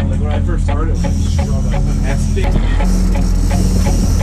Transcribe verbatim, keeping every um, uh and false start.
Like when I first started, it was like struggle. I had sticks.